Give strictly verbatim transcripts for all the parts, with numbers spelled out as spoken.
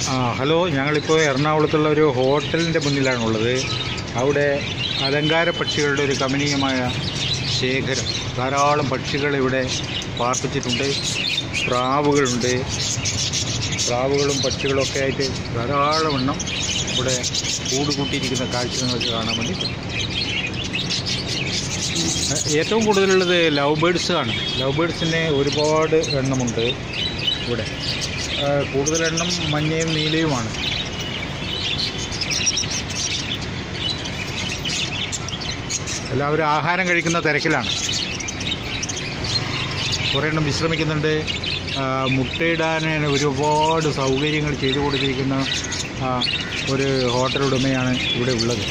ആ ഹലോ, ഞങ്ങളിപ്പോൾ എറണാകുളത്തുള്ള ഒരു ഹോട്ടലിൻ്റെ മുന്നിലാണുള്ളത്. അവിടെ അലങ്കാര പക്ഷികളുടെ ഒരു കമനീയമായ ശേഖരം, ധാരാളം പക്ഷികൾ ഇവിടെ പാർപ്പിച്ചിട്ടുണ്ട്. പ്രാവുകളുണ്ട്, പ്രാവുകളും പക്ഷികളൊക്കെ ആയിട്ട് ധാരാളം എണ്ണം ഇവിടെ കൂട് കൂട്ടിയിരിക്കുന്ന കാഴ്ച നിങ്ങൾക്ക് കാണാൻ വേണ്ടി പറ്റും. ഏറ്റവും കൂടുതലുള്ളത് ലവ് ബേഡ്സ് ആണ്. ലവ് ബേഡ്സിന് ഒരുപാട് എണ്ണമുണ്ട് ഇവിടെ. കൂടുതലെണ്ണം മഞ്ഞയും നീലയുമാണ്. എല്ലാവരും ആഹാരം കഴിക്കുന്ന തിരക്കിലാണ്. കുറേ എണ്ണം വിശ്രമിക്കുന്നുണ്ട്. മുട്ടയിടാൻ ഒരുപാട് സൗകര്യങ്ങൾ ചെയ്തു കൊടുത്തിരിക്കുന്ന ഒരു ഹോട്ടൽ ഉടമയാണ് ഇവിടെ ഉള്ളത്.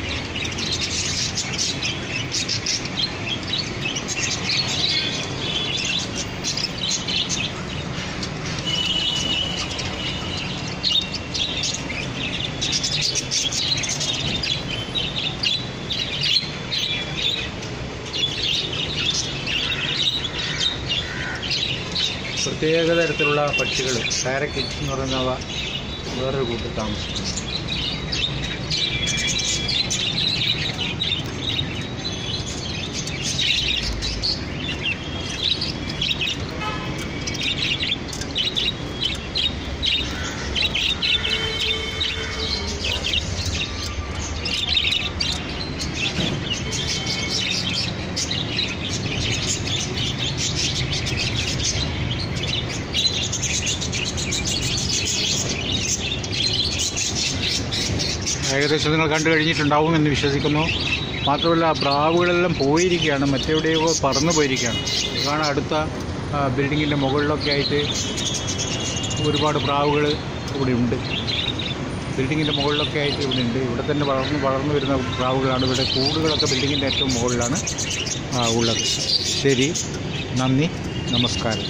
പ്രത്യേക തരത്തിലുള്ള പക്ഷികൾ, പാരക്കിറ്റ്സ് എന്ന് പറയുന്നവ വേറൊരു കൂട്ടിൽ താമസിക്കുന്നു. ഏകദേശം നിങ്ങൾ കണ്ടു കഴിഞ്ഞിട്ടുണ്ടാവും എന്ന് വിശ്വസിക്കുന്നു. മാത്രമല്ല, പ്രാവുകളെല്ലാം പോയിരിക്കുകയാണ്, മറ്റെവിടെയോ പറന്നു പോയിരിക്കുകയാണ്. ഇതാണ് അടുത്ത ബിൽഡിങ്ങിൻ്റെ മുകളിലൊക്കെ ആയിട്ട് ഒരുപാട് പ്രാവുകൾ ഇവിടെ ഉണ്ട്. ബിൽഡിങ്ങിൻ്റെ മുകളിലൊക്കെ ആയിട്ട് ഇവിടെ ഉണ്ട്. ഇവിടെ തന്നെ വളർന്ന് വളർന്നു വരുന്ന പ്രാവുകളാണ്. ഇവിടെ കൂടുകളൊക്കെ ബിൽഡിങ്ങിൻ്റെ ഏറ്റവും മുകളിലാണ് ഉള്ളത്. ശരി, നന്ദി, നമസ്കാരം.